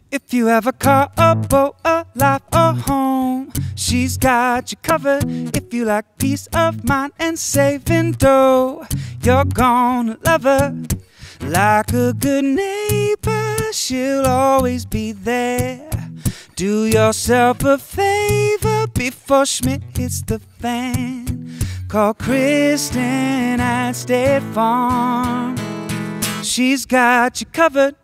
If you have a car, a boat, a life, a home, she's got you covered. If you like peace of mind and saving dough, you're gonna love her. Like a good neighbor, she'll always be there. Do yourself a favor before Schmidt hits the fan. Call Kristen at State Farm. She's got you covered.